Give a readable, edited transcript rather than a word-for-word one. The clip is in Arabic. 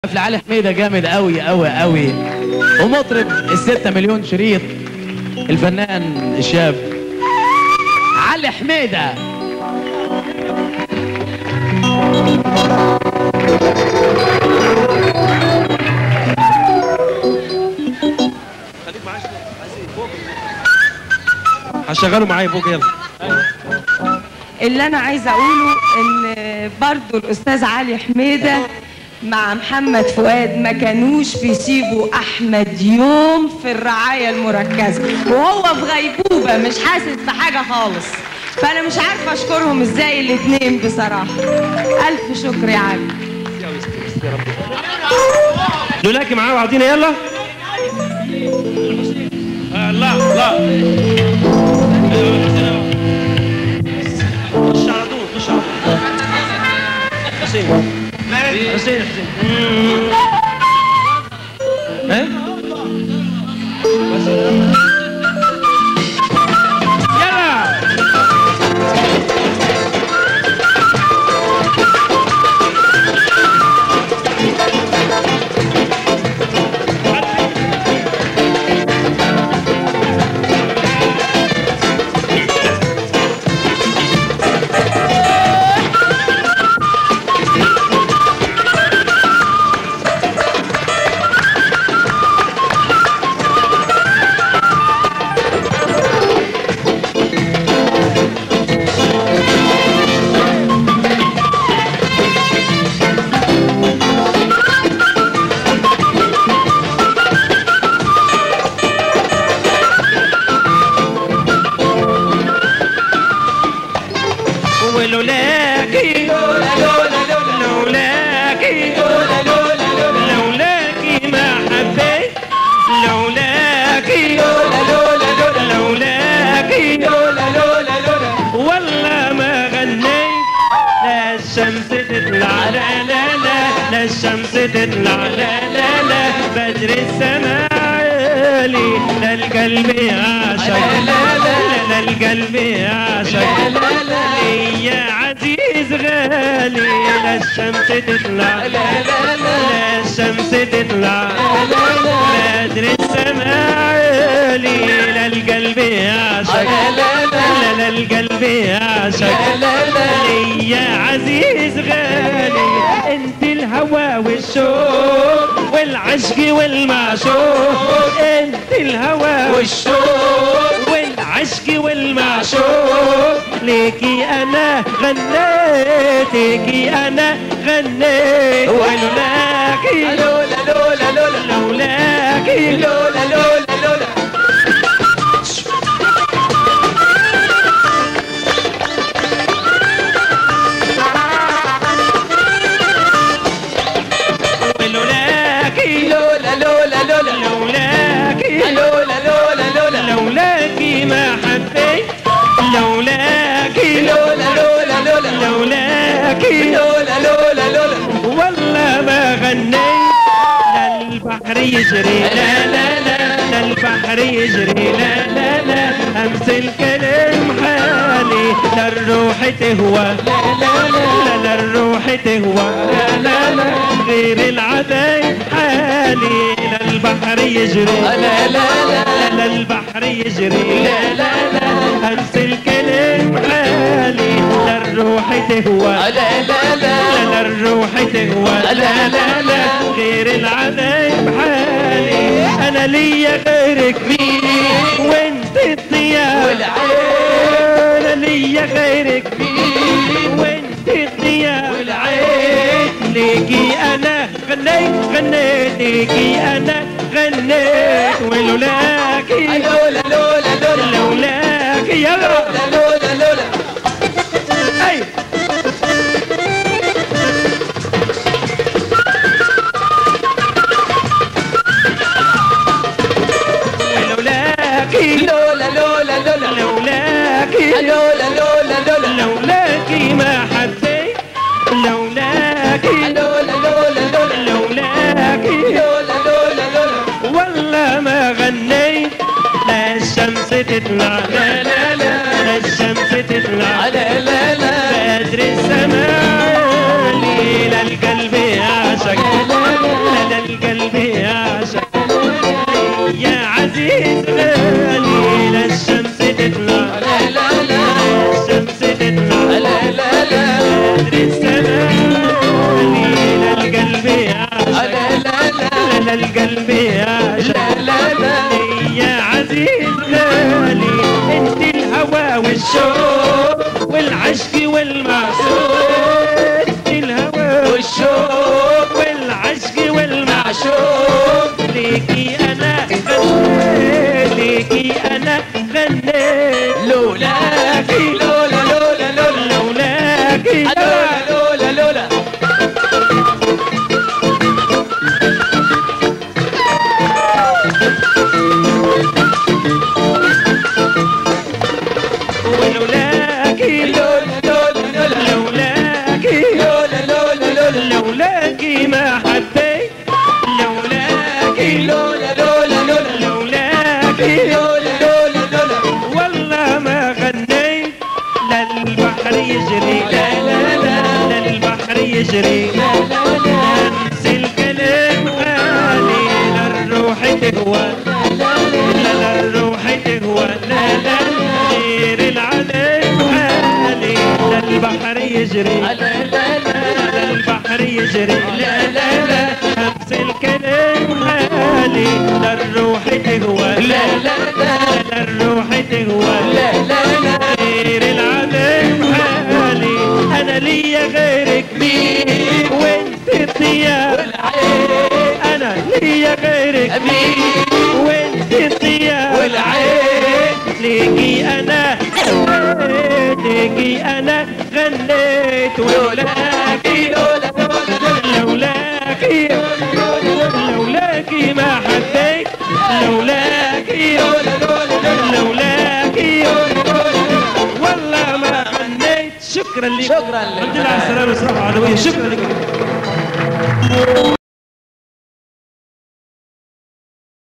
علي حميدة جامد قوي قوي قوي، ومطرب ال6 مليون شريط الفنان الشاب علي حميدة. خليك معايا فوق، هشغله معايا فوق. يلا. اللي انا عايزه اقوله ان برضو الاستاذ علي حميدة مع محمد فؤاد ما كانوش بيسيبوا احمد يوم في الرعايه المركزه، وهو في غيبوبه مش حاسس بحاجه خالص. فانا مش عارفه اشكرهم ازاي الاثنين بصراحه. الف شكر يا علي. لولاكي معاه وعدينا. يلا. لا لا خش على طول، خش على طول. حسين حسين ها؟ يلا. لولاكي لولاكي لولاكي ما حبيت، لولاكي لولاكي والله ما غنيت. لا الشمس تطلع لا لا لا، لا الشمس تطلع لا لا لا، بدر السماء عالي، لا القلب يعشق لا لا لا، القلب يعشق يا عزيز غالي. لا الشمس تطلع لا لا لا، الشمس تطلع بدر السماء عالي، لا القلب يعشق لا لا، القلب يعشق يا عزيز غالي. انت الهوى والشوق والعشق والمعشوق، انت الهوى والشوق والعشق والمعشوق. ليكي انا غنيت، ليكي انا غنيت، ولولاكي لولا لولا لولا لولاكي لولا لولا لولا. ولولاكي لولا لولا لولا لولاكي لولا لولا لولا لولاكي ما حبيت، لولاكي لولا لولا لولا لولاكي لولا لولا لولا والله ما غنيت. لا البحر يجري لا لا لا، لا البحر يجري لا لا لا، امس الكلام حالي، لا الروح تهوى لا لا لا، لا الروح تهوى لا لا لا، غير العذاب حالي. لا البحر يجري لا لا لا، لا البحر يجري لا لا لا، امس الكلام حالي، لا الروح تهوى لا لا لا، لا الروح تهوى لا لا لا، غير العذاب حالي. انا ليا غيرك فيه وانت الضياء والعين، انا ليا غيرك فيه وانت الضياء والعين. ليكي انا غنيت غنيت، ليكي انا غنيت، ولولاكي لولا لولا لولا لولاكي يلا لولا لولا. اي لولاكي لولا لولا لولا لولاكي لولا لولا لولا لولاكي ما حبيت، لولاكي لولا لولا لولا لولاكي لولا لولا لولا والله ما غنيت. لا الشمس تطلع لا لا لا، لا الشمس تطلع لا لا لا، بدر السماء ليل القلب يعشق القلب يعشق يا عزيز غالي للشمس تطلع الشمس تطلع بدر السماء للقلب يعشق للقلب يعشق يا عزيز غالي انت الهوى والشوق والعشق والمعشوق انت الهوى والشوق والعشق والمعشوق ليكي انا غنيت ليكي انا غنيت لولاكي لولا لولا لولا لولاكي لولا لولا ولولاكي لولا لولا لولا لولاكي لولا لولا لولا لولاكي ما حبيت لولاكي لولا لولا لولا لولاكي لولا لولا لولا والله ما غنيت للبحر يجري لا لا لا للبحر يجري لا لا لا انسي الكلام غالي للروح تهوى لا للروح تهوى لا لا غير العلم غالي للبحر يجري لا لا لا البحر يجري لا لا لا همس الكلام غالي للروح تهوى لا لا لا للروح تهوى لا لا لا غير العالم غالي انا ليا غيرك مين وانت الضياء والعين انا ليا غيرك مين وانت الضياء والعين ليكي انا غنيت ليكي انا غنيت ولولاكي لولا لولا لولاكي لولاكي ما حبيت لولاكي لولاكي والله ما غنيت شكرا لك شكرا لك. الحمد لله على السلامة والصحة العدوية شكرا لك